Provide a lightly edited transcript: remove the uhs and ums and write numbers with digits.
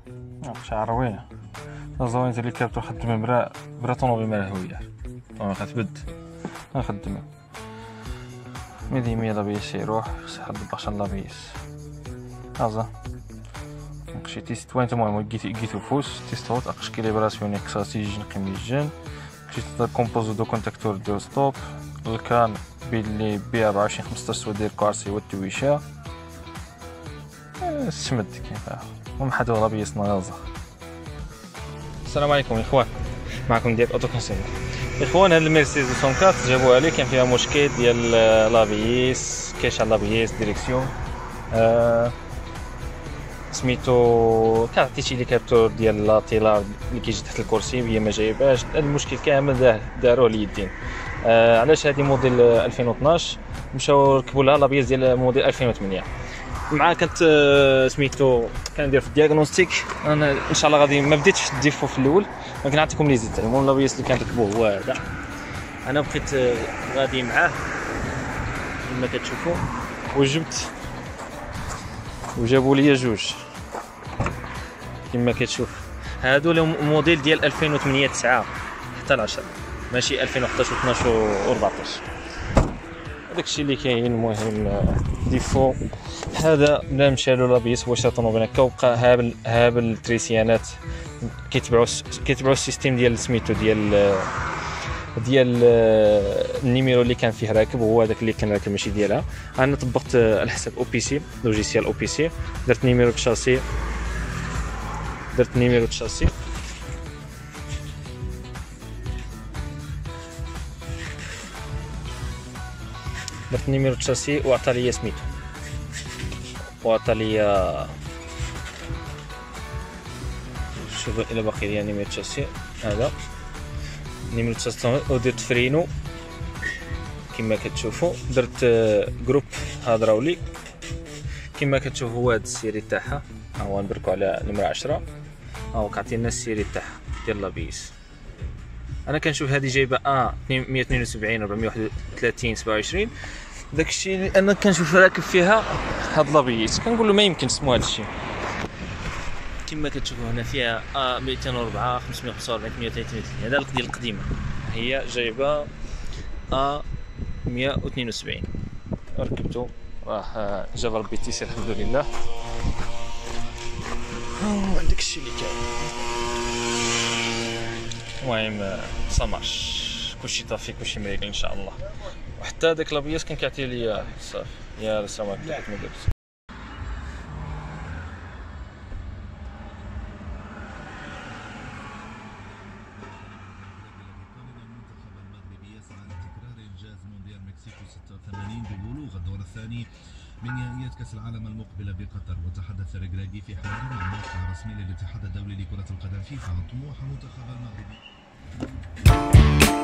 عرويه زوين اللي كابتو خدم برا طونوبيل مالهويه انا كتبد نخدم مية لابيس يروح حد باش لابيس هذا شي تيست وين المهم جيتو فوس تيستوت اقش كاليبراسيون اكساسيج نقيم الجن جيت كومبوزو دو كونتاكتور دو ستوب الكان باللي بي 24 15 ودير كارسي والتويشه السمد كيف ومحدو لابيس نغازه. السلام عليكم اخوان، معكم ديال اوتو كونسيل. اخوان هاد المرسيدس 204 جابوها لي كان فيها مشكل ديال لابيس كاش على لابيس ديريكسيون سميتو كاع شي لي كابتور ديال لاطيلار اللي كيجي تحت الكرسي هي ما جايباش المشكل كامل داروه اليدين. علاش هذه موديل 2012 مشاو ركبوا لها لابيس ديال موديل 2008 مع كانت سميتو كندير في الدياغنوستيك. انا ان شاء الله غادي ما بديتش في الديفو في الاول ولكن نعطيكم لي زيت المهم لابيس اللي كنركبوه هو هذا. انا بقيت غادي معاه كما كتشوفوا وجبت وجابوا لي جوج كما كتشوف. هادو موديل ديال 2008 9 حتى ل 10 ماشي 2011 و12 و14. داكشي اللي كاين. المهم ديفو هذا بلا مشالو لابيس واش طونوبيل هكا وبقى هابل التريسيانات كيتبعوا السيستيم ديال سميتو ديال النيميرو اللي كان فيه راكب هو هذاك اللي كان راكب ماشي ديالها. انا طبقت على حساب او بي سي لوجيسيال او بي سي درت نيميرو الشاسي وعطى لي سميتو وعطى لي شوف الى باقي لي نيميرو الشاسي هذا نيميرو الشاسي ودرت فرينو كما كتشوفوا. درت جروب هادراولي كما كتشوفوا هو هذا السيري تاعها ها هو نبركو على نمره 10 ها هو كيعطينا السيري تاعها ديال لابيس. انا كنشوف هذه جايبه 172 431 27 داكشي اللي انا كنشوف راكب فيها هاد لابيس كنقول له ما يمكنش اسمو هذا الشيء. كما كتشوفوا هنا فيها 204 545 833 هذا ديال القديمه هي جايبه 172 ركبته راه جاب ربي التيسير الحمد لله. عندك الشيء اللي كاين. المهم صماش كلشي طافي كلشي مريقل ان شاء الله. وحتى داك لابيس كان كيعطي لي صافي يا السماك كما قلت. ببلوغ الدور الثاني من نهائيات كأس العالم المقبلة بقطر. وتحدث ركراكي في حوار مع الموقع الرسمي للاتحاد الدولي لكرة القدم فيفا عن طموح منتخب المغرب.